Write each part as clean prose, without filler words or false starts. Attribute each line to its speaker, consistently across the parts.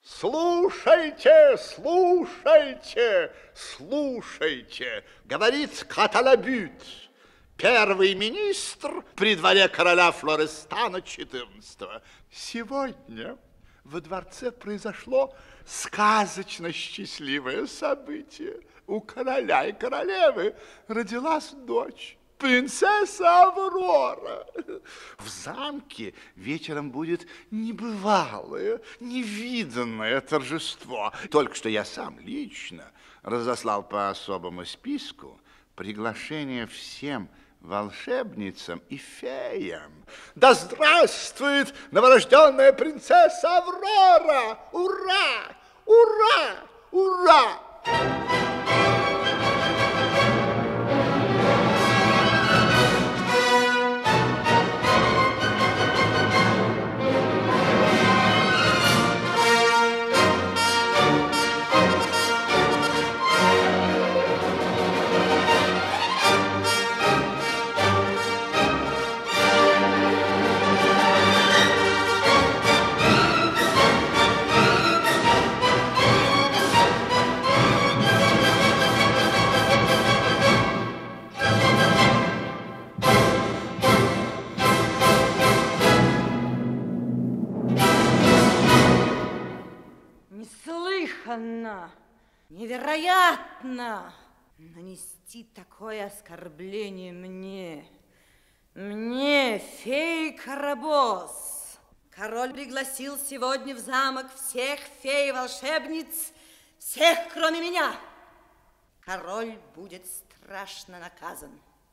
Speaker 1: Слушайте, слушайте, слушайте, говорит Каталабют, первый министр при дворе короля Флорестана XIV. Сегодня во дворце произошло сказочно счастливое событие. У короля и королевы родилась дочь. Принцесса Аврора. В замке вечером будет небывалое, невиданное торжество. Только что я сам лично разослал по особому списку приглашение всем волшебницам и феям. Да здравствует новорожденная принцесса Аврора! Ура! Ура! Ура!
Speaker 2: Неслыханно, невероятно нанести такое оскорбление мне, фей Карабос. Король пригласил сегодня в замок всех фей и волшебниц, всех, кроме меня. Король будет страшно наказан.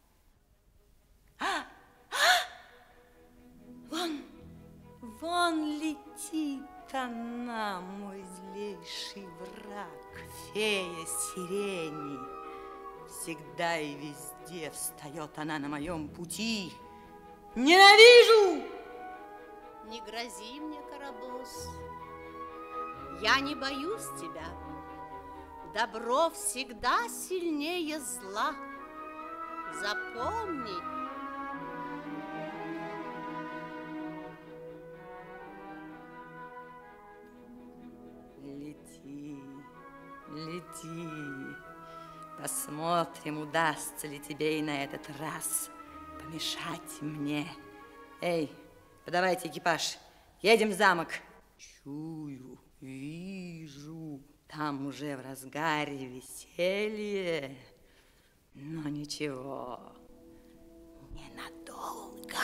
Speaker 2: Вон летит она, мой злейший враг, фея сирени. Всегда и везде встает она на моем пути. Ненавижу!
Speaker 3: Не грози мне, Карабос. Я не боюсь тебя. Добро всегда сильнее зла. Запомни.
Speaker 2: Лети. Посмотрим, удастся ли тебе и на этот раз помешать мне. Эй, подавайте экипаж. Едем в замок. Чую, вижу. Там уже в разгаре веселье. Но ничего, ненадолго.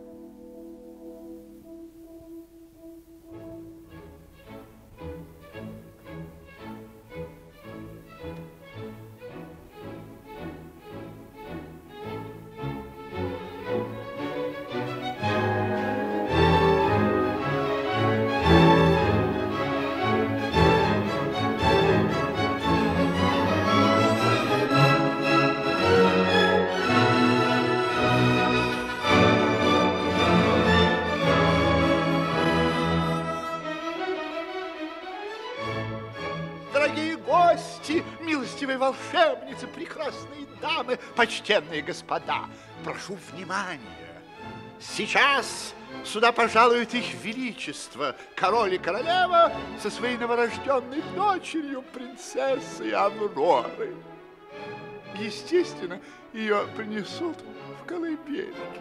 Speaker 1: Милостивые волшебницы, прекрасные дамы, почтенные господа, прошу внимания. Сейчас сюда пожалует их величество, король и королева со своей новорожденной дочерью, принцессой Авророй. Естественно, ее принесут в колыбельке.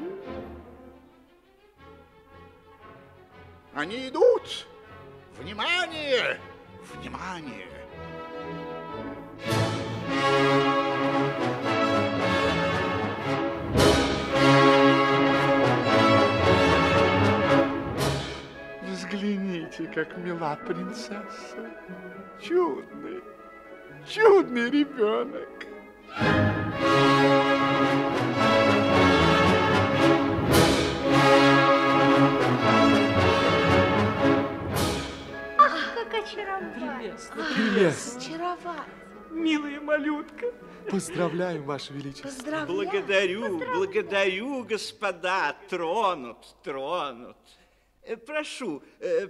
Speaker 1: Они идут. Внимание! Внимание! Взгляните, как мила принцесса. Чудный, чудный ребенок.
Speaker 3: Ах, как очаровательно.
Speaker 4: Прелестно.
Speaker 3: Очаровательно.
Speaker 4: Милая малютка. Поздравляем, Ваше Величество.
Speaker 3: Поздравляю.
Speaker 5: Благодарю, господа. Тронут. Прошу,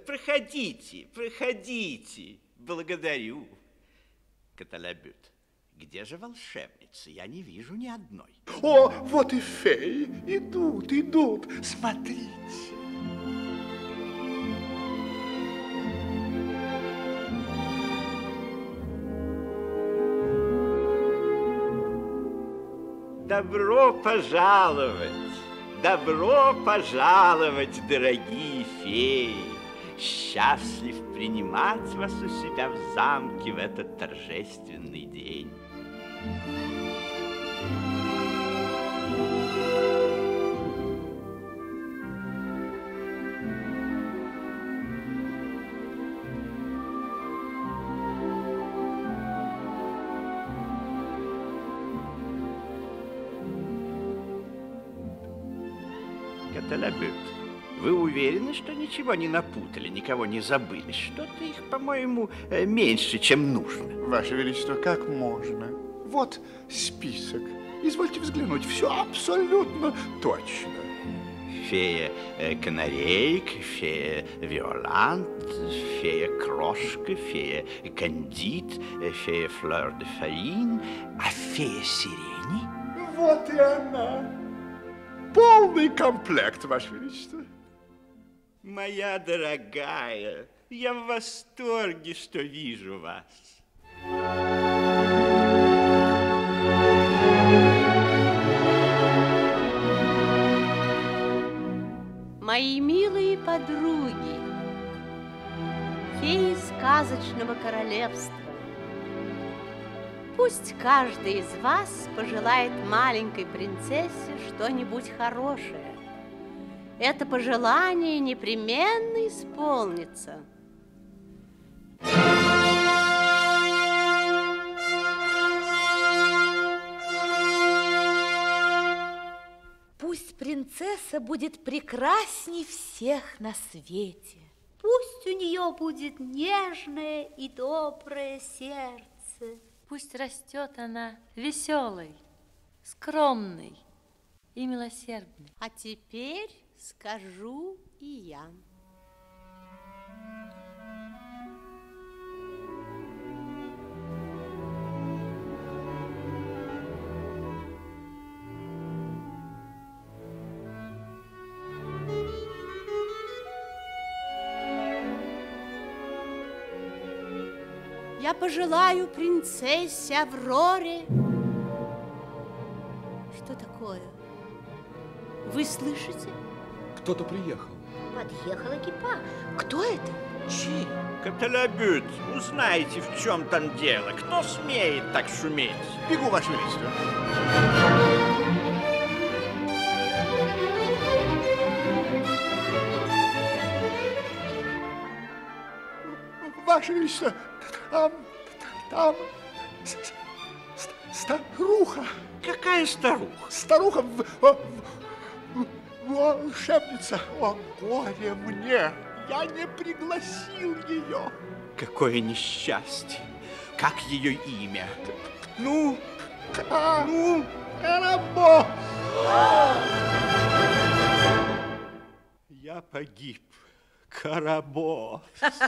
Speaker 5: проходите. Благодарю. Каталабют, где же волшебницы? Я не вижу ни одной.
Speaker 1: О, вот и феи. Идут. Смотрите.
Speaker 5: Добро пожаловать, дорогие феи! Счастлив принимать вас у себя в замке в этот торжественный день. Каталабют, вы уверены, что ничего не напутали, никого не забыли? Что-то их, по-моему, меньше, чем нужно.
Speaker 1: Ваше Величество, как можно? Вот список. Извольте взглянуть, все абсолютно точно.
Speaker 5: Фея Канарейк, фея Виолант, фея Крошка, фея Кандид, фея Флёр де Фарин, а фея Сирени?
Speaker 1: Вот и она. Полный комплект, Ваше Величество.
Speaker 5: Моя дорогая, я в восторге, что вижу вас.
Speaker 3: Мои милые подруги, феи сказочного королевства, пусть каждый из вас пожелает маленькой принцессе что-нибудь хорошее. Это пожелание непременно исполнится.
Speaker 6: Пусть принцесса будет прекрасней всех на свете.
Speaker 7: Пусть у нее будет нежное и доброе сердце.
Speaker 8: Пусть растет она веселой, скромной и милосердной.
Speaker 3: А теперь скажу и я. Я пожелаю принцессе Авроре... Что такое? Вы слышите?
Speaker 4: Кто-то приехал.
Speaker 7: Подъехал экипаж.
Speaker 6: Кто это?
Speaker 4: Чей?
Speaker 5: Каталабют, узнайте, в чем там дело. Кто смеет так шуметь?
Speaker 1: Бегу, Ваше Величество. Ваше Величество, там старуха.
Speaker 5: Какая старуха?
Speaker 1: Старуха волшебница. О, горе мне! Я не пригласил ее.
Speaker 5: Какое несчастье! Как ее имя?
Speaker 1: Карабос!
Speaker 5: Я погиб. Карабос.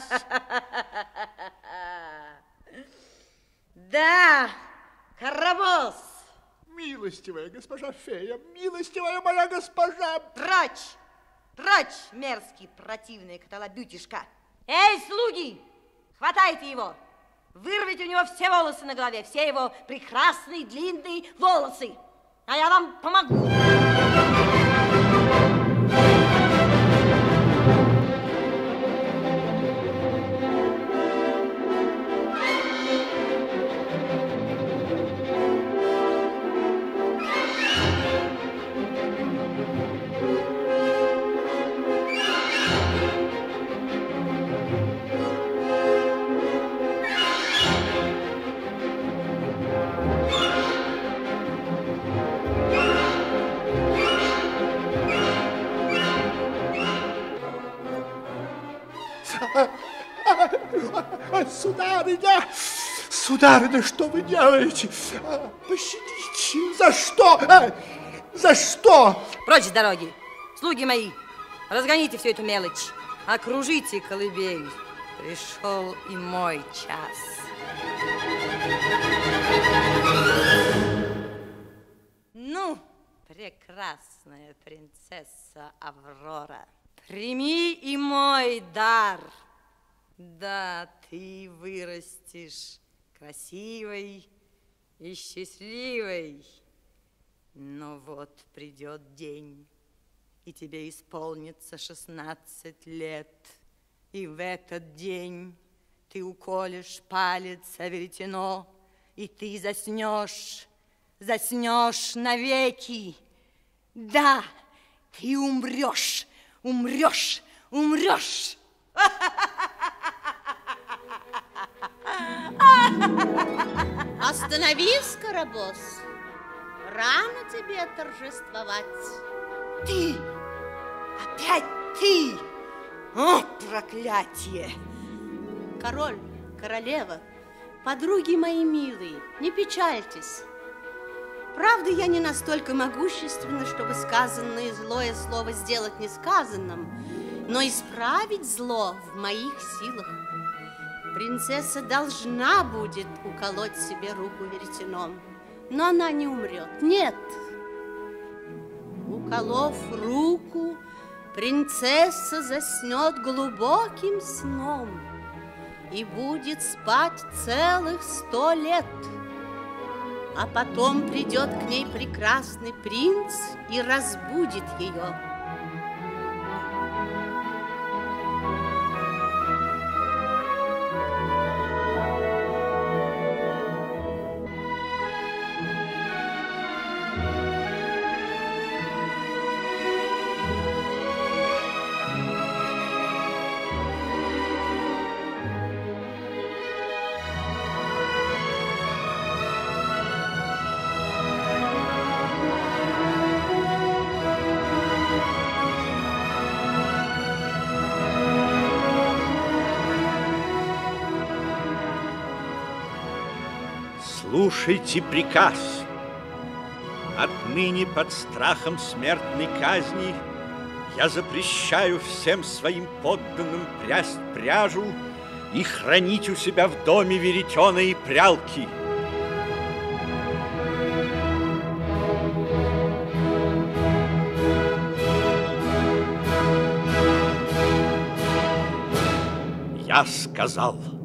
Speaker 2: Да, Карабос!
Speaker 1: Милостивая госпожа фея, милостивая моя госпожа!
Speaker 2: Прочь! Прочь, мерзкий, противный Каталабютишка! Эй, слуги! Хватайте его! Вырвите у него все волосы на голове, все его прекрасные длинные волосы! А я вам помогу!
Speaker 1: Сударыня, сударыня, что вы делаете? Пощадите, за что? За что?
Speaker 2: Прочь с дороги! Слуги мои, разгоните всю эту мелочь, окружите колыбель. Пришел и мой час. Ну, прекрасная принцесса Аврора, прими и мой дар. Да, ты вырастешь красивой и счастливой. Но вот придет день, и тебе исполнится 16 лет. И в этот день ты уколешь палец о веретено, и ты заснешь навеки. Да, ты умрешь.
Speaker 3: Остановись, Карабос. Рано тебе торжествовать.
Speaker 2: Ты! Опять ты! О, проклятие!
Speaker 3: Король, королева, подруги мои милые, не печальтесь. Правда, я не настолько могущественна, чтобы сказанное злое слово сделать несказанным, но исправить зло в моих силах. Принцесса должна будет уколоть себе руку веретеном, но она не умрет. Нет. Уколов руку, принцесса заснет глубоким сном и будет спать целых 100 лет. А потом придет к ней прекрасный принц и разбудит ее.
Speaker 5: Слушайте приказ. Отныне под страхом смертной казни я запрещаю всем своим подданным прясть пряжу и хранить у себя в доме веретеные прялки. Я сказал.